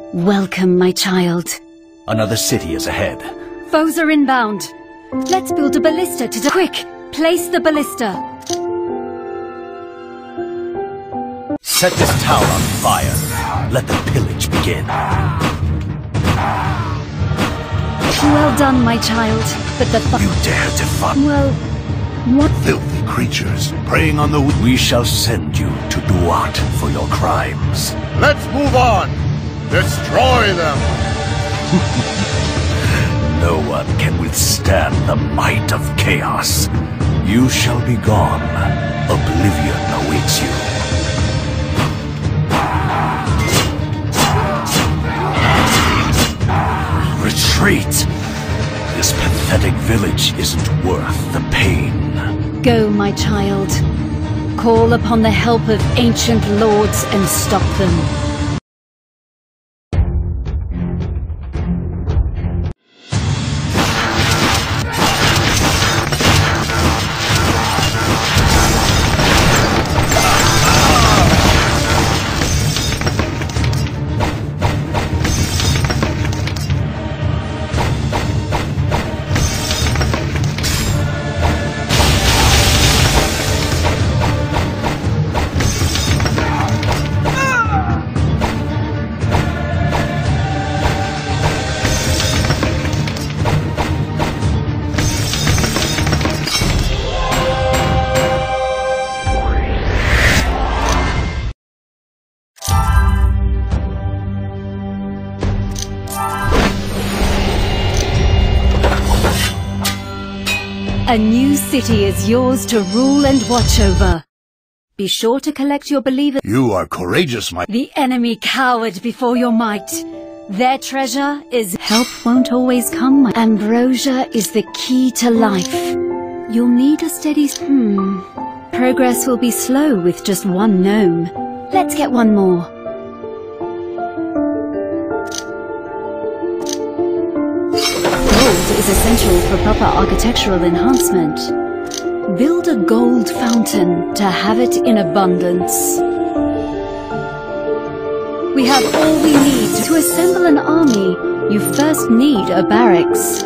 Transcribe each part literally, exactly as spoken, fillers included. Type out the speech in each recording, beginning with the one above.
Welcome, my child. Another city is ahead. Foes are inbound. Let's build a ballista to... Quick! Place the ballista. Set this town on fire. Let the pillage begin. Well done, my child. But the... You dare defy... Well... What? Filthy creatures, preying on the... We shall send you to Duat for your crimes. Let's move on! Destroy them! No one can withstand the might of chaos. You shall be gone. Oblivion awaits you. Retreat! This pathetic village isn't worth the pain. Go, my child. Call upon the help of ancient lords and stop them. A new city is yours to rule and watch over. Be sure to collect your believers. You are courageous, my... The enemy cowered before your might. Their treasure is... Help won't always come. My... Ambrosia is the key to life. You'll need a steady... Hmm. Progress will be slow with just one gnome. Let's get one more. Gold is essential for proper architectural enhancement. Build a gold fountain to have it in abundance. We have all we need. To assemble an army, you first need a barracks.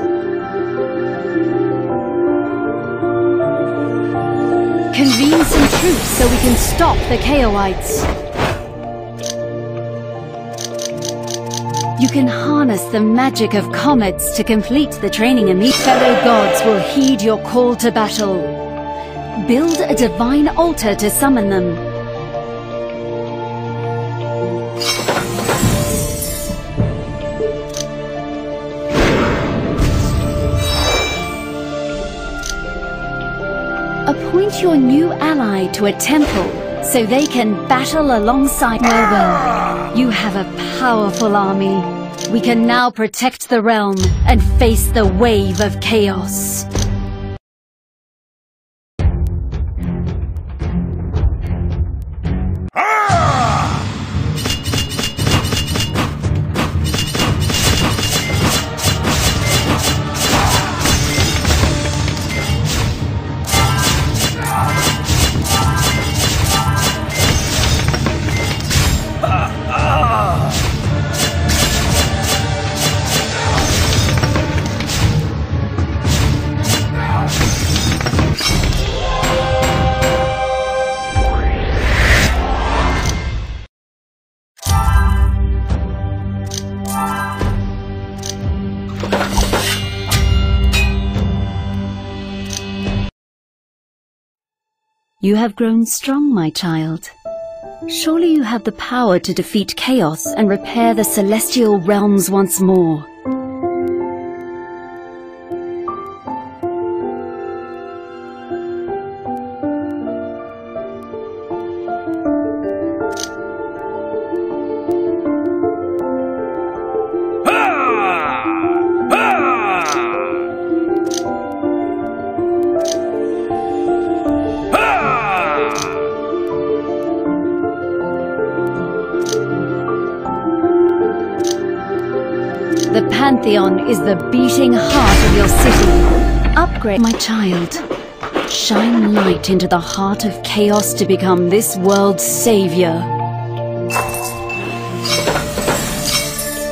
Convene some troops so we can stop the Chaoites. You can harness the magic of comets to complete the training, and these fellow gods will heed your call to battle. Build a divine altar to summon them. Appoint your new ally to a temple so they can battle alongside. Well, well, you have a powerful army. We can now protect the realm and face the wave of chaos. You have grown strong, my child. Surely you have the power to defeat chaos and repair the celestial realms once more. The Pantheon is the beating heart of your city. Upgrade, my child. Shine light into the heart of chaos to become this world's savior.